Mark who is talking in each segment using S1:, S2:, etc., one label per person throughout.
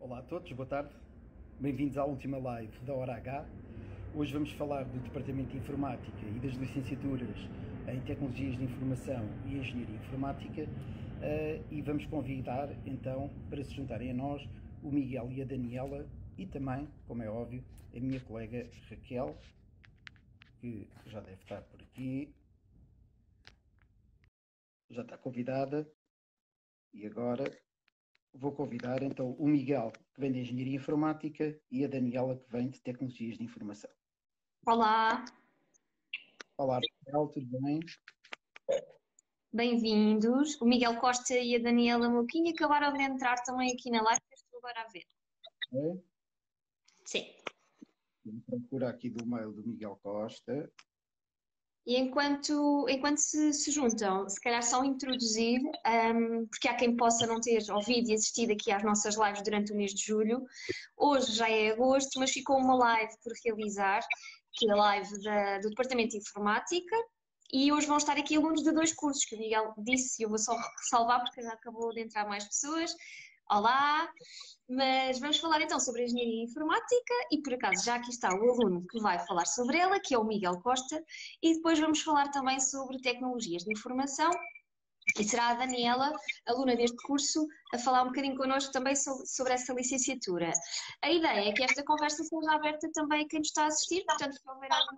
S1: Olá a todos, boa tarde. Bem-vindos à última live da Hora H. Hoje vamos falar do Departamento de Informática e das licenciaturas em Tecnologias de Informação e Engenharia Informática e vamos convidar então para se juntarem a nós o Miguel e a Daniela e também, como é óbvio, a minha colega Raquel, que já deve estar por aqui, já está convidada. E agora vou convidar então o Miguel, que vem de Engenharia Informática, e a Daniela, que vem de Tecnologias de Informação.
S2: Olá,
S1: Olá, Raquel, tudo bem?
S2: bem-vindos. O Miguel Costa e a Daniela Moquinha acabaram de entrar também aqui na live, que eu estou agora a ver.
S1: É?
S2: Sim.
S1: Vou procurar aqui do mail do Miguel Costa.
S2: E enquanto se juntam, se calhar só introduzir, porque há quem possa não ter ouvido e assistido aqui às nossas lives durante o mês de julho. Hoje já é agosto, mas ficou uma live por realizar, que é a live do Departamento de Informática. E hoje vão estar aqui alunos de dois cursos que o Miguel disse, e eu vou só ressalvar porque já acabou de entrar mais pessoas. Olá! Mas vamos falar então sobre a Engenharia Informática e por acaso já aqui está o aluno que vai falar sobre ela, que é o Miguel Costa, e depois vamos falar também sobre Tecnologias de Informação e será a Daniela, aluna deste curso, a falar um bocadinho connosco também sobre essa licenciatura. A ideia é que esta conversa seja aberta também a quem nos está a assistir, portanto, se houver algum...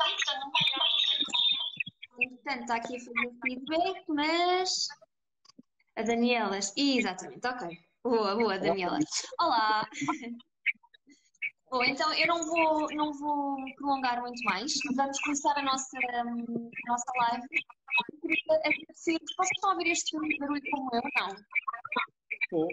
S2: Portanto, está aqui a fazer feedback, mas... A Daniela, exatamente, ok. Boa, Daniela. Olá! Bom, então eu não vou me prolongar muito mais. Vamos começar a nossa live. Eu queria agradecer. Vocês estão a ouvir este barulho como eu? Não.
S1: Estou.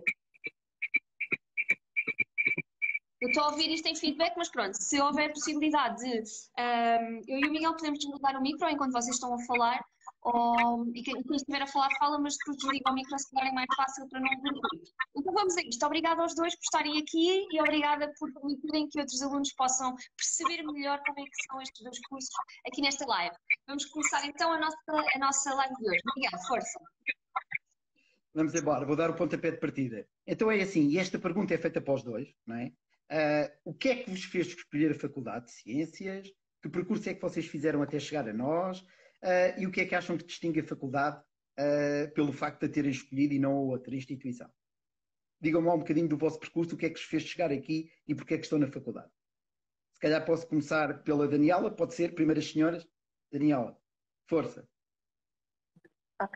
S2: Eu estou a ouvir isto em feedback, mas pronto, se houver possibilidade de eu e o Miguel podemos desligar o micro enquanto vocês estão a falar, e quem estiver a falar fala, mas depois desliga o micro se calhar é mais fácil para não ouvir ruído. Então vamos a isto. Obrigada aos dois por estarem aqui e obrigada por permitirem que outros alunos possam perceber melhor como é que são estes dois cursos aqui nesta live. Vamos começar então a nossa live de hoje. Miguel, força!
S1: Vamos embora, vou dar o pontapé de partida. Então é assim, e esta pergunta é feita para os dois, não é? O que é que vos fez escolher a Faculdade de Ciências? Que percurso é que vocês fizeram até chegar a nós? E o que é que acham que distingue a faculdade pelo facto de a terem escolhido e não a outra instituição? Digam-me lá um bocadinho do vosso percurso, o que é que vos fez chegar aqui e porque é que estão na faculdade. Se calhar posso começar pela Daniela, pode ser, primeiras senhoras. Daniela, força.
S3: Ok,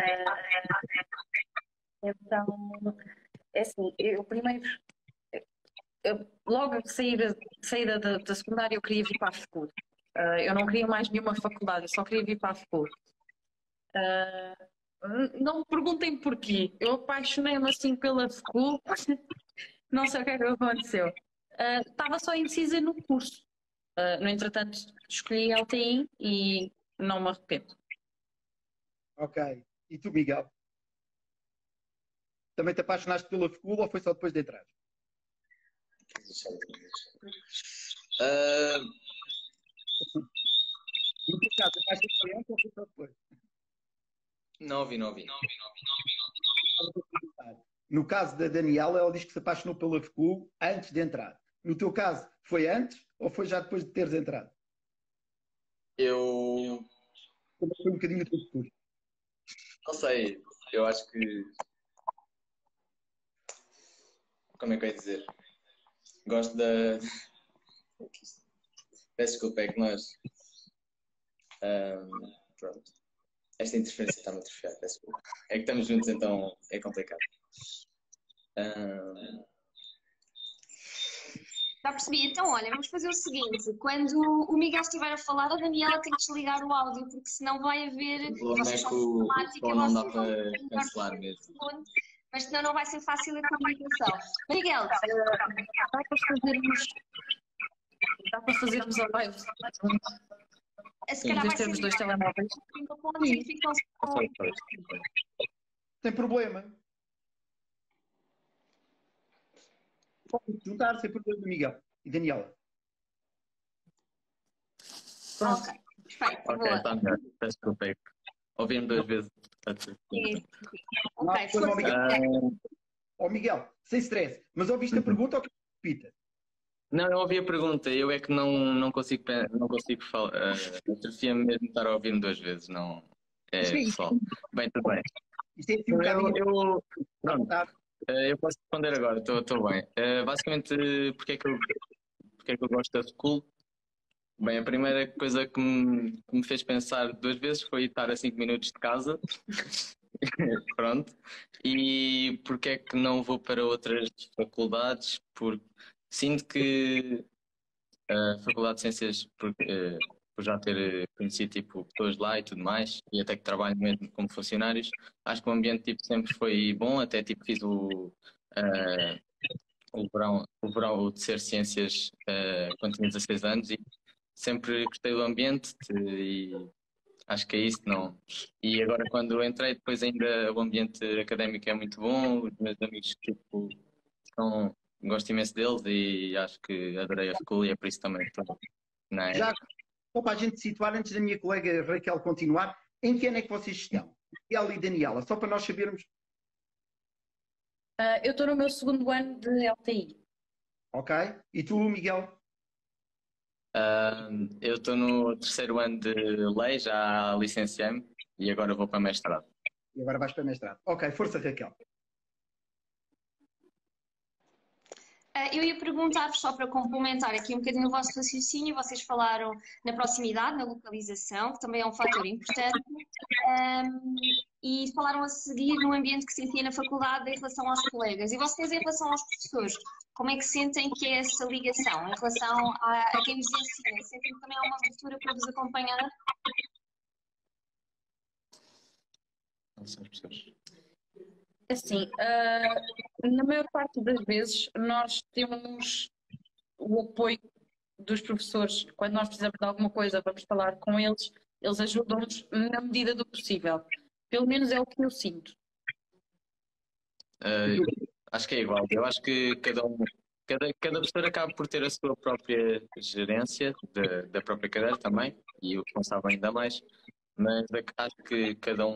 S3: então, é assim, eu primeiro, logo de saída da secundária, eu queria vir para a FECUR. Eu não queria mais nenhuma faculdade, eu só queria vir para a FECUR. Não me perguntem porquê, eu apaixonei-me assim pela FECUR, não sei o que é que aconteceu. Estava só indecisa no curso. No entretanto, escolhi LTI e não me arrependo.
S1: Ok. E tu, Miguel? Também te apaixonaste pela FECUL ou foi só depois de entrar? No teu caso, apaixonaste por ela ou foi só depois?
S4: Não ouvi.
S1: No caso da Daniela, ela diz que se apaixonou pela FECUL antes de entrar. No teu caso, foi antes ou foi já depois de teres entrado?
S4: Eu
S1: Como foi um bocadinho o teu percurso?
S4: não sei, eu acho que. Como é que eu ia dizer? Gosto da. Peço desculpa, é que nós. Pronto. Esta interferência está-me a atrofiar, peço desculpa. É que estamos juntos, então é complicado.
S2: Já percebi. Então, olha, vamos fazer o seguinte: quando o Miguel estiver a falar, a Daniela tem que desligar o áudio, porque senão vai haver.
S4: O problema é
S2: Vocês
S4: que
S2: são de
S4: o
S2: informática,
S4: som não dá
S2: vocês vão
S4: para
S2: ter
S4: cancelar mesmo.
S2: mas senão não vai ser fácil a comunicação. Miguel,
S3: Dá para fazermos a live
S2: se calhar
S3: em vez
S2: vai
S3: de
S2: ser
S3: termos dois telemóveis?
S2: e ficam
S1: Sem problema. Pode juntar sem problema, Miguel e Daniela.
S2: Ok, perfeito,
S4: Ok,
S2: boa.
S4: está melhor. Peço desculpa. Ouvi-me duas vezes.
S2: Sim.
S1: Não há
S2: Ok,
S1: problema,
S2: força.
S1: Miguel. Ó Miguel, sem stress, mas ouviste a pergunta ou que repita?
S4: Não, eu ouvi a pergunta, eu é que não consigo, não consigo falar. Atrofia-me mesmo estar a ouvir-me duas vezes, não.
S1: Isto
S4: É,
S1: é
S4: pessoal. Bem, tudo bem.
S1: Isto é assim um
S4: Eu,
S1: bocadinho
S4: eu,
S1: à
S4: pronto,
S1: vontade.
S4: eu posso responder agora, estou bem. Basicamente, porque é que eu gosto da School? Bem, a primeira coisa que me fez pensar duas vezes foi estar a 5 minutos de casa. Pronto. E porque é que não vou para outras faculdades? Porque sinto que a Faculdade de Ciências, por já ter conhecido tipo, pessoas lá e tudo mais, e até que trabalho mesmo como funcionários, acho que o ambiente tipo, sempre foi bom, até tipo, fiz eh, o verão de ser ciências quando tinha 16 anos e sempre gostei do ambiente e acho que é isso, não. E agora quando entrei, depois ainda o ambiente académico é muito bom, os meus amigos tipo, gosto imenso deles e acho que adorei a faculdade e é por isso também que estou na
S1: Já, só para a gente situar, antes da minha colega Raquel continuar, em que ano é que vocês estão? Miguel e Daniela, só para nós sabermos,
S3: Eu estou no meu segundo ano de LTI.
S1: ok? E tu, Miguel?
S4: Eu estou no terceiro ano de lei, já licenciei-me e agora vou para mestrado.
S1: E agora vais para mestrado. Ok, força, Raquel.
S2: Eu ia perguntar-vos, só para complementar aqui um bocadinho o vosso raciocínio, vocês falaram na proximidade, na localização, que também é um fator importante, e falaram a seguir no ambiente que sentia na faculdade em relação aos colegas. E vocês, em relação aos professores, como é que sentem que é essa ligação em relação a quem vos ensina? Sentem que também há uma abertura para vos acompanhar?
S4: Não são as pessoas.
S3: Assim, na maior parte das vezes nós temos o apoio dos professores. Quando nós precisamos de alguma coisa, vamos falar com eles, eles ajudam-nos na medida do possível. Pelo menos é o que eu sinto.
S4: Acho que é igual. Eu acho que cada professor acaba por ter a sua própria gerência da própria cadeira também, e o responsável ainda mais, mas acho que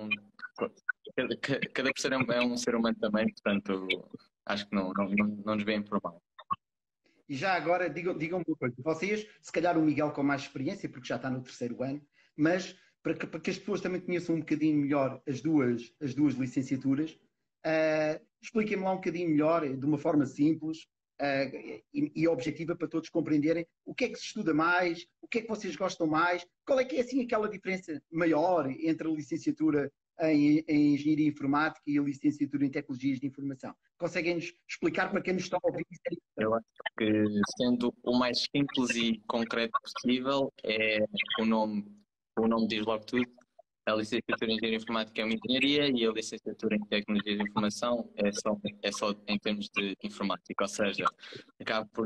S4: cada professor é um ser humano também, portanto, acho que não nos veem por mal.
S1: E já agora, digam uma coisa. Vocês, se calhar o Miguel com mais experiência, porque já está no terceiro ano, mas para que as pessoas também conheçam um bocadinho melhor as duas licenciaturas, expliquem-me lá um bocadinho melhor, de uma forma simples e objetiva para todos compreenderem o que é que se estuda mais, o que é que vocês gostam mais, qual é que é assim aquela diferença maior entre a licenciatura em Engenharia Informática e a licenciatura em Tecnologias de Informação. Conseguem-nos explicar para quem nos está a ouvir?
S4: Eu acho que, sendo o mais simples e concreto possível, o nome diz logo tudo. A licenciatura em Engenharia Informática é uma engenharia e a licenciatura em Tecnologia de Informação é só em termos de informática, ou seja, acaba por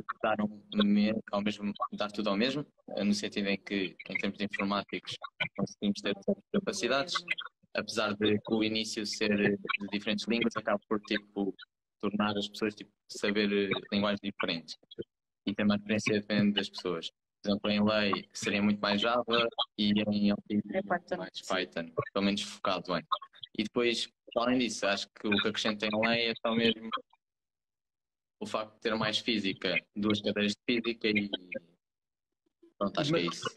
S4: dar tudo ao mesmo, no sentido em que, em termos de informáticos, conseguimos ter certas capacidades, apesar de o início ser de diferentes línguas, acaba por tipo, tornar as pessoas tipo, saber linguagens diferentes e ter uma experiência dependendo das pessoas. Por exemplo, em lei seria muito mais Java e em LTI mais Python, pelo menos focado bem. E depois, além disso, acho que o que acrescenta em lei é só mesmo o facto de ter mais física, duas cadeiras de física e pronto, acho que é isso.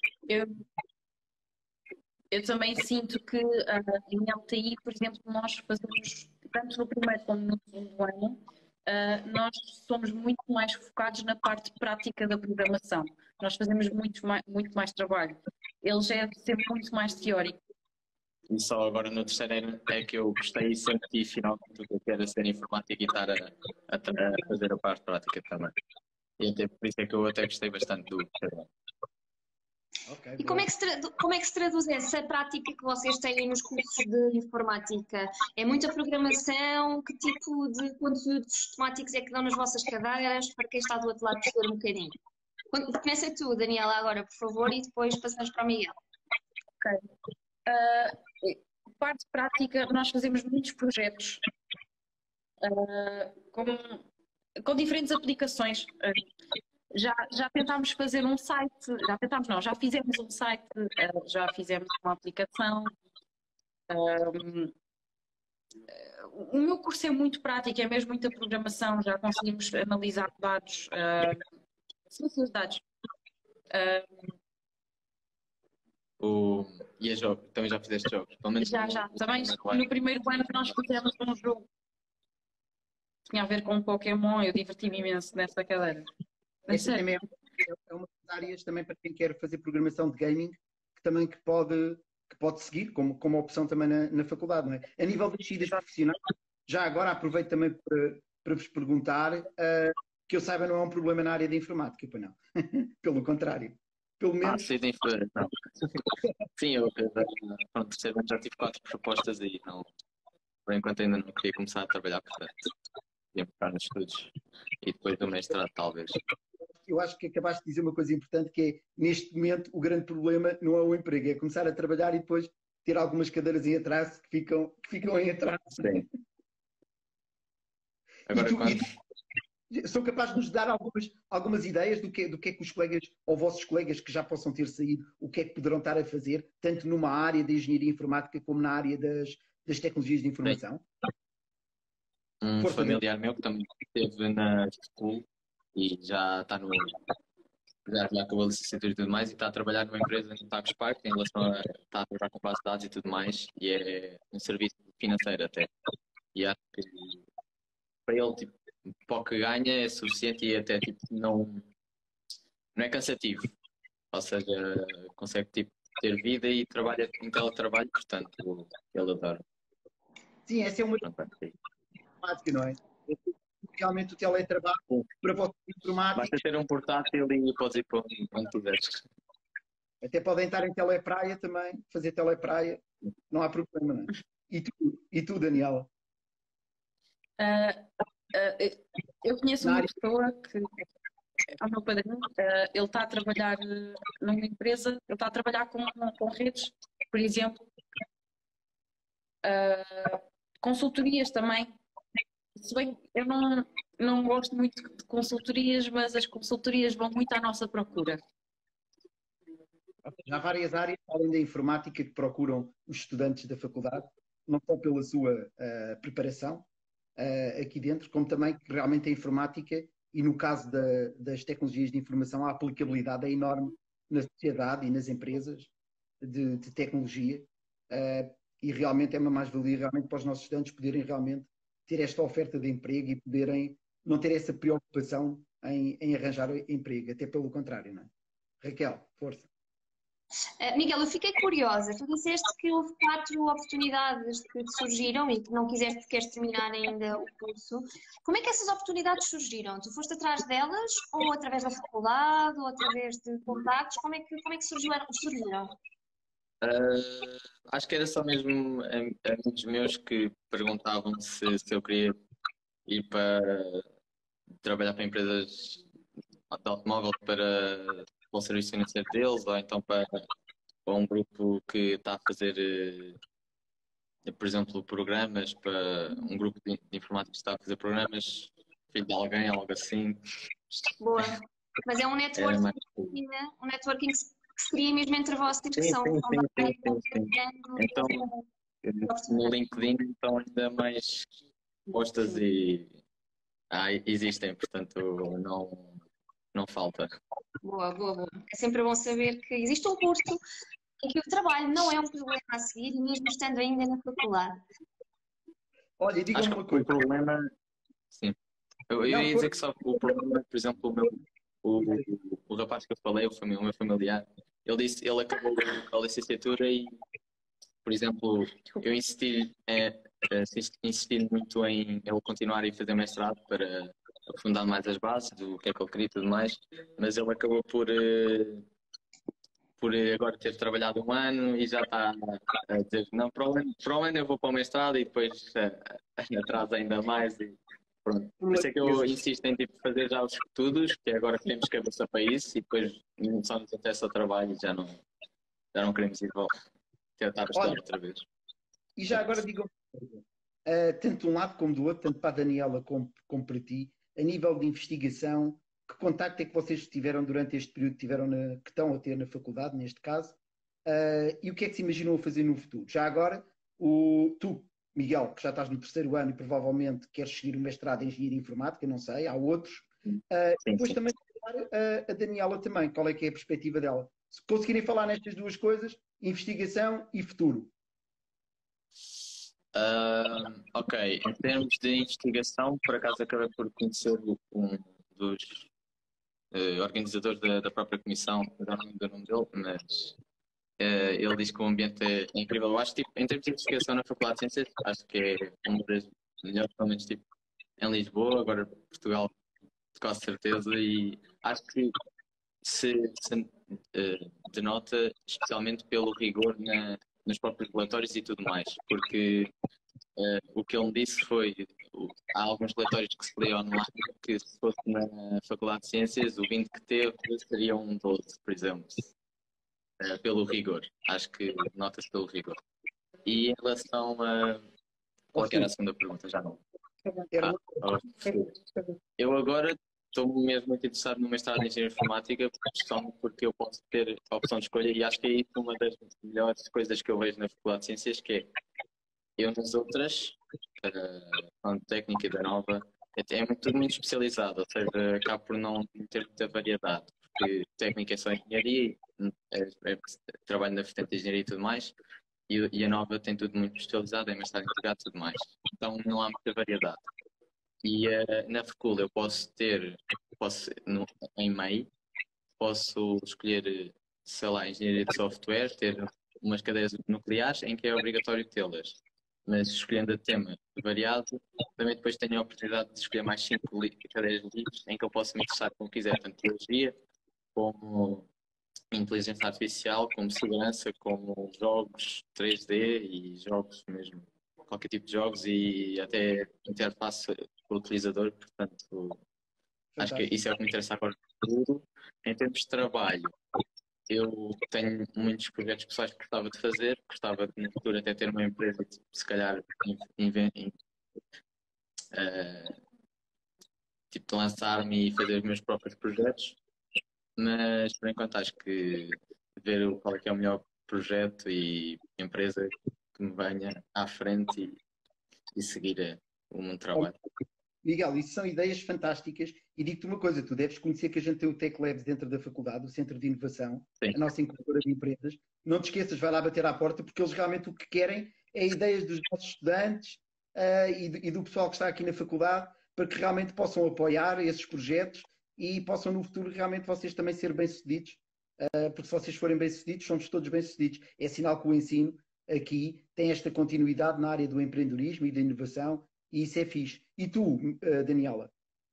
S3: Eu também sinto que em LTI, por exemplo, nós fazemos, tanto no primeiro como no segundo ano, nós somos muito mais focados na parte prática da programação. Nós fazemos muito mais trabalho. Ele é sempre muito mais teórico.
S4: E só agora no terceiro ano é que eu gostei e senti finalmente o que eu quero ser informática e estar a fazer a parte prática também. E até por isso é que eu até gostei bastante do terceiro ano.
S1: Okay,
S2: e como é que se traduz essa prática que vocês têm nos cursos de informática? É muita programação? Que tipo de conteúdos temáticos é que dão nas vossas cadeiras? Para quem está do outro lado perceber um bocadinho. Começa tu, Daniela, agora, por favor, e depois passamos para o Miguel.
S3: Ok. Parte prática, nós fazemos muitos projetos com diferentes aplicações. Já tentámos fazer um site, já fizemos um site, já fizemos uma aplicação, O meu curso é muito prático, é mesmo muita programação, já conseguimos analisar dados, ciências de dados.
S4: O... E a jogo? Também já fizeste jogos? Pelo menos
S3: Já. Também
S4: primeiro ano.
S3: no primeiro ano nós fizemos um jogo que tinha a ver com um Pokémon, eu diverti-me imenso nessa cadeira. É
S1: Essa
S3: sério.
S1: também é uma das áreas também para quem quer fazer programação de gaming, que também que pode seguir como opção também na faculdade, não é? A nível das saídas profissionais, já agora aproveito também para vos perguntar, que eu saiba não é um problema na área da informática, pois não. Pelo contrário. Pelo menos,
S4: Sei de não. Sim, pronto, terceiro ano já tive 4 propostas e não, por enquanto ainda não queria começar a trabalhar, portanto, ia focar nos estudos e depois do mestrado, talvez.
S1: eu acho que acabaste de dizer uma coisa importante, que é, neste momento, o grande problema não é o emprego, é começar a trabalhar e depois ter algumas cadeiras em atraso que ficam em atraso.
S4: Sim.
S1: E
S4: Agora,
S1: tu,
S4: quando.
S1: sou capaz de nos dar algumas ideias do que é que os colegas, ou vossos colegas que já possam ter saído, o que é que poderão estar a fazer, tanto numa área da engenharia informática como na área das tecnologias de
S4: Bem,
S1: informação?
S4: um
S1: Força, Daniel.
S4: familiar meu que também esteve na school e já está no. Já acabou a licenciatura e tudo mais e está a trabalhar numa empresa no Tagus Park em relação a. Está a trabalhar com base de dados e tudo mais e é um serviço financeiro até. E acho que para ele, tipo, para o que ganha é suficiente e até tipo, não é cansativo. Ou seja, consegue tipo, ter vida e trabalha em teletrabalho, portanto, ele adora.
S1: Sim, essa é uma
S4: Pronto, é isso.
S1: prática, não é? Realmente o teletrabalho
S4: Sim.
S1: para vocês
S4: Basta
S1: informáticos,
S4: ter um portátil e podes ir para onde quiseres.
S1: até podem estar em telepraia também, fazer telepraia, não há problema, não é? E tu, Daniela?
S3: Ah, eu conheço
S1: Na
S3: uma
S1: área.
S3: pessoa que é o meu padrinho, ele está a trabalhar numa empresa, ele está a trabalhar com redes, por exemplo, consultorias também. Se bem, eu não gosto muito de consultorias, mas as consultorias vão muito à nossa procura.
S1: Há várias áreas, além da informática, que procuram os estudantes da faculdade, não só pela sua preparação aqui dentro, como também que realmente a informática, e no caso das tecnologias de informação, a aplicabilidade é enorme na sociedade e nas empresas de tecnologia, e realmente é uma mais-valia realmente para os nossos estudantes poderem realmente ter esta oferta de emprego e poderem não ter essa preocupação em arranjar emprego, até pelo contrário, não é? Raquel, força.
S2: Miguel, eu fiquei curiosa. Tu disseste que houve 4 oportunidades que te surgiram e que não quiseste, queres terminar ainda o curso. Como é que essas oportunidades surgiram? Tu foste atrás delas ou através da faculdade ou através de contactos? Como é que surgiram?
S4: Acho que era só mesmo amigos meus que perguntavam se eu queria ir para trabalhar para empresas de automóvel para o serviço financeiro deles ou então para um grupo que está a fazer, por exemplo, programas para um grupo de informáticos que está a fazer programas, filho de alguém, algo assim.
S2: Boa. Mas é um
S4: Era
S2: networking,
S4: mais.
S2: um networking que se cria mesmo entre vocês, que
S4: Sim,
S2: são
S4: sim, sim, sim,
S2: bem
S4: sim, sim. Então, no LinkedIn estão ainda mais postas e existem, portanto não falta.
S2: Boa, boa, boa. É sempre bom saber que existe um curso em que o trabalho não é um problema a seguir, mesmo estando ainda na faculdade.
S1: Olha, diga-me
S4: Acho
S1: uma
S4: que o
S1: coisa.
S4: problema, sim, eu
S1: Não,
S4: ia dizer que só o problema, por exemplo, o, o rapaz que eu falei, o meu familiar, ele acabou a licenciatura e, por exemplo, eu insisti muito em ele continuar e fazer mestrado para aprofundar mais as bases do que é que ele queria e tudo mais, mas ele acabou por agora ter trabalhado um ano e já está a dizer não, para o ano eu vou para o mestrado e depois atraso ainda mais e pronto. Por isso é que eu insisto em tipo, fazer já os estudos, porque agora temos cabeça para isso e depois só nos interessa o trabalho e já não queremos ir tentar estudar
S1: Olha,
S4: outra vez.
S1: e já agora diga-me uma coisa. Tanto de um lado como do outro, tanto para a Daniela como para ti, a nível de investigação, que contacto é que vocês tiveram durante este período que estão a ter na faculdade, neste caso, e o que é que se imaginam a fazer no futuro? Já agora, tu, Miguel, que já estás no terceiro ano e provavelmente queres seguir o mestrado em Engenharia Informática, não sei, há outros.
S4: Sim,
S1: Depois
S4: sim.
S1: também a Daniela também, qual é que é a perspectiva dela? Se conseguirem falar nestas duas coisas, investigação e futuro.
S4: Ok, em termos de investigação, por acaso acabei por conhecer um dos organizadores da própria comissão, já não lembro do nome dele, mas ele diz que o ambiente é incrível. Eu acho que, tipo, em termos de investigação na Faculdade de Ciências, acho que é uma das melhores, pelo menos tipo, em Lisboa, agora Portugal, com certeza, e acho que se denota especialmente pelo rigor nos próprios relatórios e tudo mais, porque o que ele me disse foi há alguns relatórios que se lê online que se fosse na Faculdade de Ciências, o 20 que teve seria um 12, por exemplo, pelo rigor. Acho que nota-se pelo rigor. E em relação a... Qual é que era a segunda pergunta? Já não.
S1: Era
S4: Ah, eu agora estou mesmo muito interessado no mestrado em Engenharia Informática, porque eu posso ter a opção de escolha e acho que é isso uma das melhores coisas que eu vejo na Faculdade de Ciências, que é eu nas outras, a técnica e da nova, tudo muito especializado, ou seja, acaba por não ter muita variedade, porque técnica é só engenharia, trabalho na vertente de engenharia e tudo mais, e a nova tem tudo muito especializado, é mestrado integrado e tudo mais. Então não há muita variedade. E na Facul eu em MEI, posso escolher, sei lá, engenharia de software, ter umas cadeias nucleares em que é obrigatório tê-las. Mas escolhendo o tema variado, também depois tenho a oportunidade de escolher mais 5 cadeias livres em que eu posso me interessar como quiser, tanto biologia, como inteligência artificial, como segurança, como jogos 3D e jogos mesmo, qualquer tipo de jogos e até interface com o utilizador, portanto, acho que
S1: fantástico.
S4: isso é o que me interessa agora no futuro. Em termos de trabalho, eu tenho muitos projetos pessoais que gostava de fazer, gostava de, no futuro até ter uma empresa, tipo, se calhar, eh, tipo, de lançar-me e fazer os meus próprios projetos, mas por enquanto acho que ver qual é que é o melhor projeto e empresa que me venha à frente e seguir o meu trabalho.
S1: Miguel, isso são ideias fantásticas e digo-te uma coisa, tu deves conhecer que a gente tem o Tech Labs dentro da faculdade, o Centro de Inovação,
S4: Sim.
S1: a nossa incubadora de empresas. Não te esqueças, vai lá bater à porta, porque eles realmente o que querem é ideias dos nossos estudantes e do pessoal que está aqui na faculdade para que realmente possam apoiar esses projetos e possam no futuro realmente vocês também ser bem-sucedidos, porque se vocês forem bem-sucedidos, somos todos bem-sucedidos. É sinal que o ensino aqui tem esta continuidade na área do empreendedorismo e da inovação e isso é fixe. E tu, Daniela?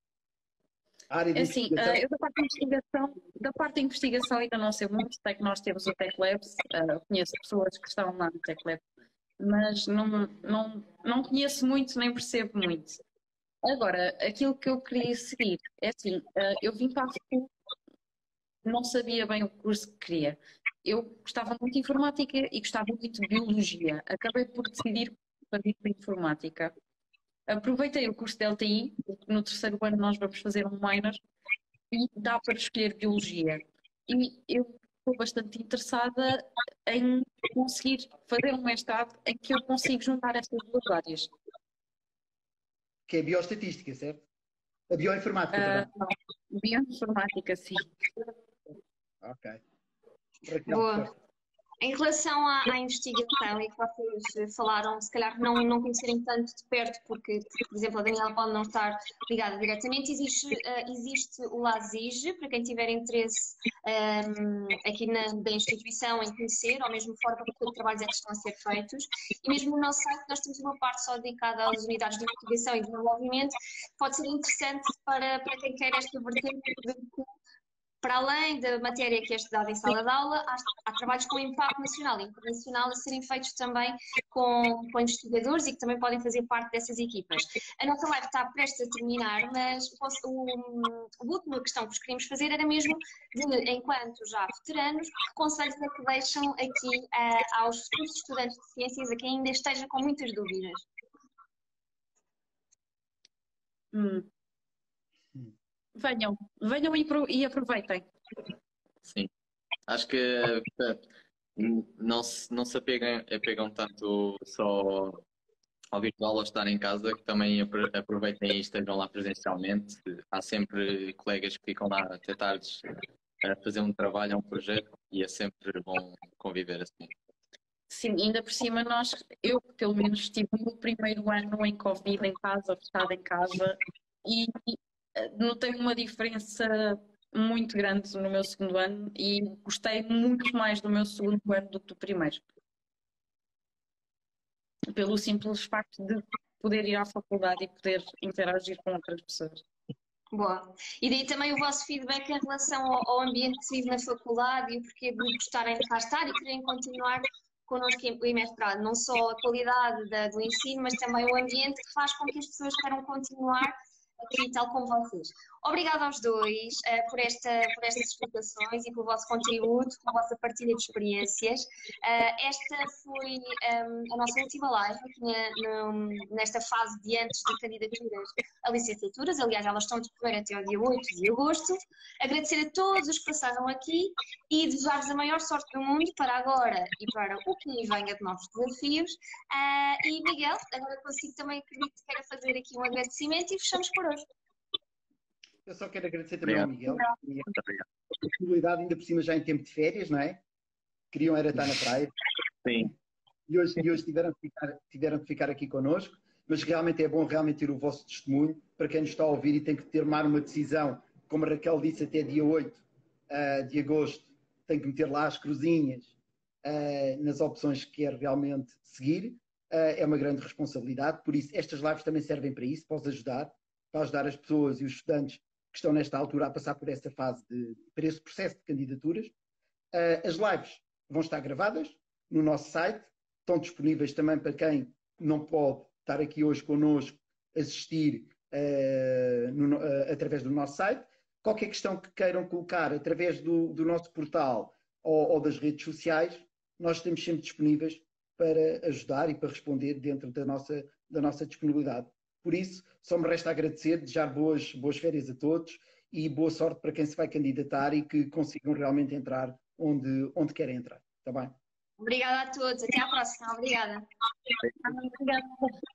S1: A área de
S3: É assim,
S1: investigação?
S3: eu da parte de investigação ainda não sei muito, sei que nós temos o Tech Labs, conheço pessoas que estão lá no Tech Labs, mas não conheço muito nem percebo muito. Agora, aquilo que eu queria seguir é assim, eu vim para a FACUL, não sabia bem o curso que queria. Eu gostava muito de informática e gostava muito de biologia. Acabei por decidir para ir para a informática. Aproveitei o curso de LTI, porque no terceiro ano nós vamos fazer um minor e dá para escolher biologia. E eu estou bastante interessada em conseguir fazer um mestrado em que eu consigo juntar estas duas áreas.
S1: Que é bioestatística, certo? A bioinformática, perdão.
S3: Não, bioinformática, sim.
S1: Ok. Raquel,
S2: Boa.
S1: força.
S2: Em relação à investigação e que vocês falaram, se calhar não conhecerem tanto de perto, porque, por exemplo, a Daniela pode não estar ligada diretamente, existe o LASIG, para quem tiver interesse aqui da instituição em conhecer, ou mesmo fora, para que trabalhos é que estão a ser feitos. E mesmo no nosso site nós temos uma parte só dedicada às unidades de investigação e desenvolvimento, pode ser interessante para quem quer esta vertente, para além da matéria que é estudada em sala de aula, há trabalhos com impacto nacional e internacional a serem feitos também com investigadores e que também podem fazer parte dessas equipas. A nossa live está prestes a terminar, mas a última questão que vos queríamos fazer era mesmo, enquanto já veteranos, que conselhos é que deixam aqui aos futuros estudantes de ciências, a quem ainda esteja com muitas dúvidas?
S3: Venham e aproveitem.
S4: Sim. Acho que não se apegam tanto só ao virtual ou estar em casa, que também aproveitem e estejam lá presencialmente. Há sempre colegas que ficam lá até tardes a fazer um trabalho, um projeto, e é sempre bom conviver assim.
S3: Sim, ainda por cima eu pelo menos estive no primeiro ano em Covid em casa, fechada em casa, e notei uma diferença muito grande no meu segundo ano e gostei muito mais do meu segundo ano do que do primeiro. Pelo simples facto de poder ir à faculdade e poder interagir com outras pessoas.
S2: Boa. E daí também o vosso feedback em relação ao ambiente que se vive na faculdade e o porquê de gostarem de cá estar e quererem continuar connosco em mestrado. Não só a qualidade do ensino, mas também o ambiente que faz com que as pessoas queiram continuar aqui, tal como vocês. Obrigada aos dois por estas explicações e pelo vosso contributo, pela vossa partilha de experiências. Esta foi a nossa última live aqui nesta fase de antes de candidaturas a licenciaturas. Aliás, elas estão a decorrer até ao dia 8 de agosto. Agradecer a todos os que passaram aqui e desejar-vos a maior sorte do mundo para agora e para o que venha de novos desafios. E Miguel, agora consigo também, acredito que queira fazer aqui um agradecimento e fechamos por hoje.
S1: Eu só quero agradecer também ao Miguel.
S4: Muito obrigado.
S1: A disponibilidade, ainda por cima já em tempo de férias, não é? Queriam era estar na praia.
S4: Sim.
S1: E hoje tiveram de ficar aqui connosco, mas realmente é bom realmente ter o vosso testemunho para quem nos está a ouvir e tem que tomar uma decisão, como a Raquel disse, até dia 8 de agosto, tem que meter lá as cruzinhas nas opções que quer realmente seguir. É uma grande responsabilidade, por isso estas lives também servem para isso, para ajudar as pessoas e os estudantes que estão nesta altura a passar por essa fase, por esse processo de candidaturas. As lives vão estar gravadas no nosso site, estão disponíveis também para quem não pode estar aqui hoje connosco, assistir através do nosso site. Qualquer questão que queiram colocar através do nosso portal ou das redes sociais, nós estamos sempre disponíveis para ajudar e para responder dentro da nossa disponibilidade. Por isso, só me resta agradecer, desejar boas férias a todos e boa sorte para quem se vai candidatar e que consigam realmente entrar onde querem entrar. Está bem?
S2: Obrigada a todos. Até à próxima. Obrigada.
S3: Obrigada.